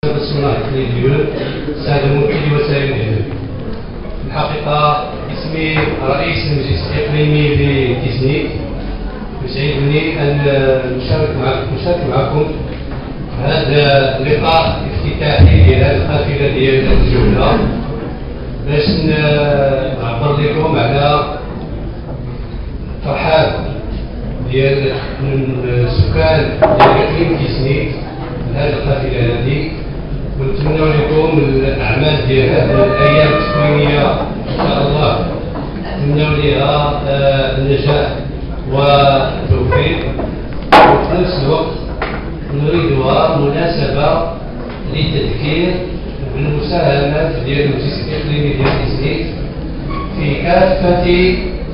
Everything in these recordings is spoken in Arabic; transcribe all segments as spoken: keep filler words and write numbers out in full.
الصناعي التلفزيون السادة ممثلي وسائل الإعلام. الحقيقة اسمي رئيس المجلس الإقليمي لتيزنيك، يسعدني أن نشارك معكم نشارك معكم هذا اللقاء الافتتاحي ديال هذه القافلة ديال الجولة باش نعبر لكم على فرحات ديال السكان ديال اقليم تيزنيك هذه القافله هذه، ونتمنى لكم الاعمال ديال هذه الايام التكوينيه ان شاء الله نتمنى لها النجاح والتوفيق، وفي نفس الوقت نريدها مناسبه للتذكير بالمساهمات ديال المجلس الاقليمي ديال تيزنيك في كافه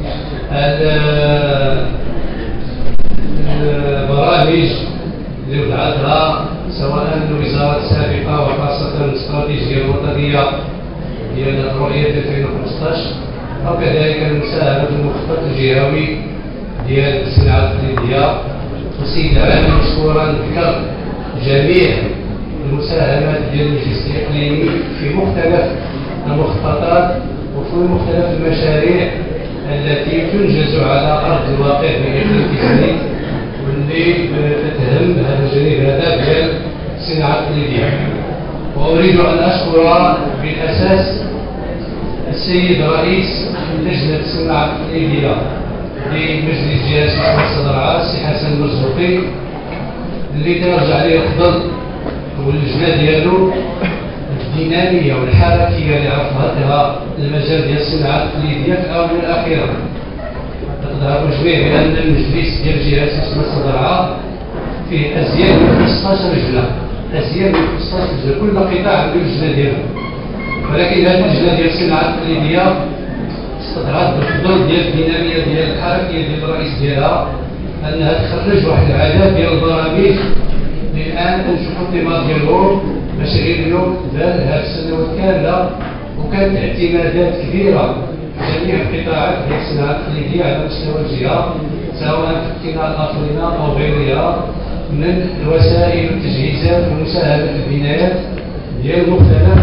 البرامج اللي وضعتها سواء الوزارات السابقه وخاصه الاستراتيجيه الوطنيه ديال الرؤيه ألفين وخمسطاش، او كذلك المساهمه في المخطط الجهوي ديال الصناعه التقليديه. والسيد العام مشكورا ذكر جميع المساهمات ديال المجلس الاقليمي في مختلف المخططات وفي مختلف المشاريع التي تنجز على ارض الواقع في اقليم تيزنيك، واللي تتهم هذا الجانب هذا ديال الصناعه التقليديه. واريد ان اشكر بالاساس السيد رئيس لجنه الصناعه التقليديه لمجلس جهاز محمد صدرعه السي حسن المرزوقي، اللي ترجع عليه الفضل واللجنه ديالو الديناميه والحركيه اللي عرفتها المجال ديال الصناعه التقليديه في الاونه الاخيره. تظهر جميع بان المجلس ديال جهاز محمد صدرعه فيه ازيد من خمسطاش لجنه، ازيد من خمسطاش لجنه، كل قطاع عنده اللجنه ديالو، ولكن هذه اللجنه ديال الصناعه التقليديه استظهرت بالفضل ديال الديناميه ديال الحركيه ديال الرئيس ديالها انها تخرج واحد العدد ديال البرامج اللي الان نشوفوا الثمار ديالهم مشاريع اليوم دار هذه السنوات كامله، وكانت اعتمادات كبيره في جميع القطاعات ديال الصناعه التقليديه على مستوى الجهه، سواء في اقتناء الاخرين او غيرها من الوسائل والتجهيزات والمساهمه في البنايات ديال مختلف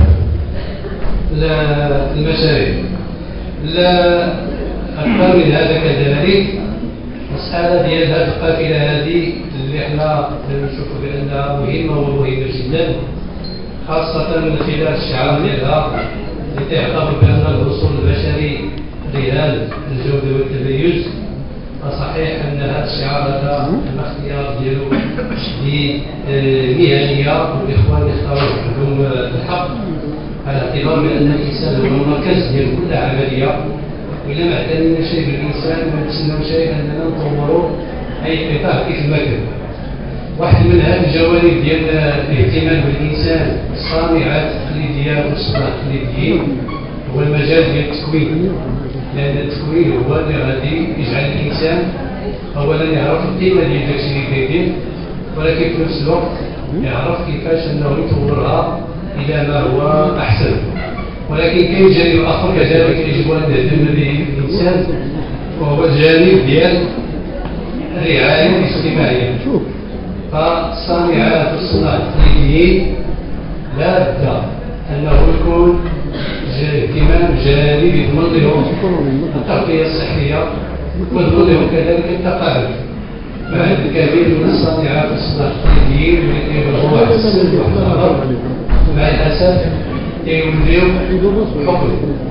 المشاريع. لا اكثر من هذا كذلك مساله ديال هذه القافله هذه اللي احنا نشوفوا بانها مهمه ومهمه جدا، خاصه من خلال الشعار ديالها اللي تعتبر بان الوصول البشري رهان الجوده والتميز. فصحيح ان هذا الشعار هذا الاختيار ديالو مهنيه، والاخوان اختاروا لهم الحق على اعتبار بان الانسان هو المركز ديال كل عمليه، والا ما اعتنينا شيء بالانسان ما نتسناو شيء اننا نطوروا اي قطاع كيف ما كان. واحد من هذه الجوانب ديال الاهتمام بالانسان الصانعات التقليديه والصناع التقليديين هو المجال ديال التكوين، لان التكوين هو اللي غادي يجعل الانسان اولا يعرف القيمه ديال داكشي اللي كيدير، ولكن في نفس الوقت يعرف كيفاش انه يطورها الى ما هو احسن. ولكن كاين جانب اخر كذلك يجب ان نهتم به الانسان، وهو الجانب ديال الرعايه الاجتماعيه. فالصانعات والصناع التقليديين لا بد انه يكون اهتمام جانبي يضمن لهم التغطيه الصحيه ويضمن لهم كذلك التقاعد. مع الكثير من الصانعات والصناع التقليديين اللي كيبلغوا واحد السن واحد العمر مع الاسف كيوليو حكم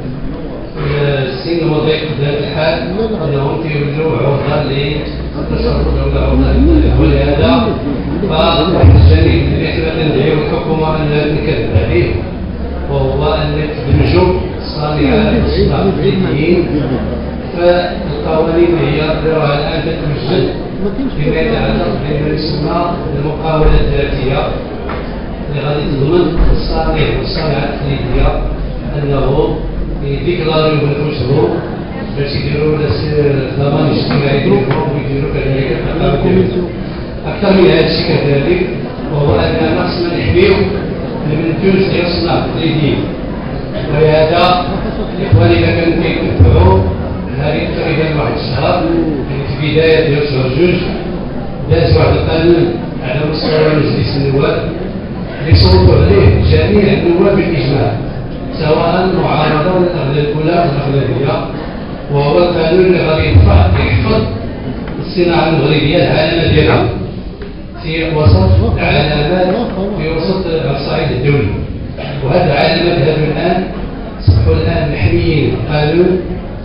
السن وضيق بهذا الحال انهم كيوليو عرضه للتشرد ولا عرضه للهوى. ولهذا فواحد الجانب اللي حنا كندعيو الحكومه انها تنكد عليه وهو ان تدمجوا الصانعات والصناع التقليديين فالقوانين اللي هي ديروها الان تتمجد فيما يتعلق بما يسمى المقاوله الذاتيه، اللي غادي تضمن الصانع والصانعه التقليديه انه يديكلاريو بانفسهم باش يديروا الضمان الاجتماعي ديالهم ويديروا كذلك الحقائق ديالهم. اكثر من هذا الشيء كذلك وهو اننا خصنا نحميو المنتوج ديال الصناعه التقليديه. ولهذا الاخوان اذا كانوا كيتبعوا هذه تقريبا واحد الشهر في بدايه ديال شهر جوج داز واحد القانون على مستوى مجلس النواب اللي صوتوا عليه جميع النواب بالإجماع سواء معارضة ولا الأغلبية أو الأغلبية، وهو القانون اللي غادي يحفظ الصناعة المغربية العلامة ديالها في وسط العلامات في وسط الصعيد الدولي. وهذه العلامات هذو الآن أصبحوا الآن محميين قانون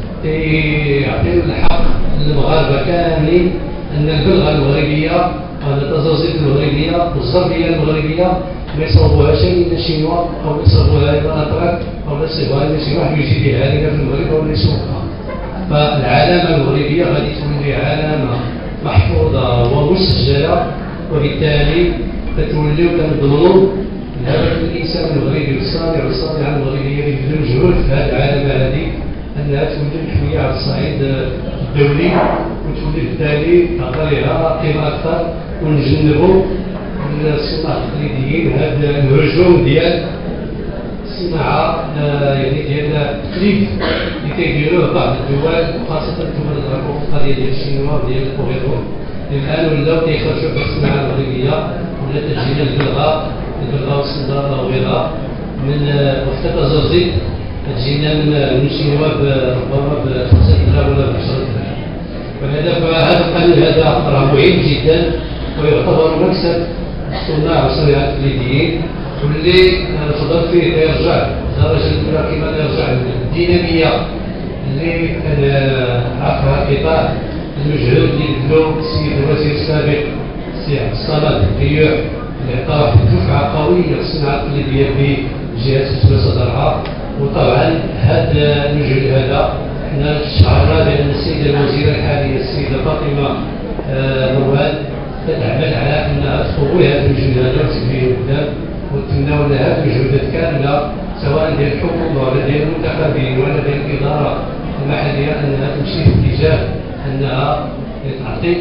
يعطيو الحق للمغاربة كاملين أن البلغة المغربية أو التزازيت المغربية والزربية المغربية ما يصوبوهاش من الشينوا أو يصوبوها إلى الأتراك أو يصوبوها إلى شي واحد يجي بها هذيك في المغرب ولا يسوقها. فالعلامة المغربية غادي تولي علامة محفوظة ومسجلة، وبالتالي تتوليو كنضمنوا الهدف الإنسان المغربي والصانع والصانعة المغربية اللي يبذلوا مجهود في هذه العلامة هذه أنها تولي محمية على الصعيد الدولي، وتولي بالتالي تعطي لها قيمة أكثر، ونجنبوا الصناع التقليديين هذا الهجوم ديال الصناعة يعني ديال التقليد اللي كيديروه بعض الدول وخاصة الدول الغرب، القضية ديال الشينوا وديال الكوريون الآن ولاو كيخرجوا بالصناعة المغربية ولا تجينا البلغة البلغة والصندارة وغيرها من وقت التزازيت تجينا من الشينوا ربما ب خمسة دراهم ولا ب عشرة دراهم. ولهذا فهذا القانون هذا راه مهم جدا ويعتبر مكسب الصناع والصناعة التقليديين، واللي الفضل فيه يرجع درجة الأولى كما يرجع الدينامية اللي عرفها قطاع المجهود اللي بذلو السيد الوزير السابق السي عبد الصمد الديوع اللي عطى واحد الدفعة قوية للصناعة التقليدية بجهة سوسة صدرها. وطبعا هذا المجهود هذا حنا شعرنا بأن السيدة الوزيرة الحالية السيدة فاطمة مروان تتعمل على أنها تقوي هذا المجهود هذا وتكفيه قدام، ونتمناو لها مجهودات كاملة سواء ديال الحكومة ولا ديال المنتخبين ولا ديال الإدارة المحلية أنها تمشي في اتجاه أنها تعطي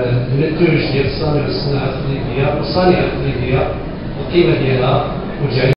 المنتوج ديال الصانع والصناعة التقليدية والصانعة التقليدية القيمة ديالها وتجعل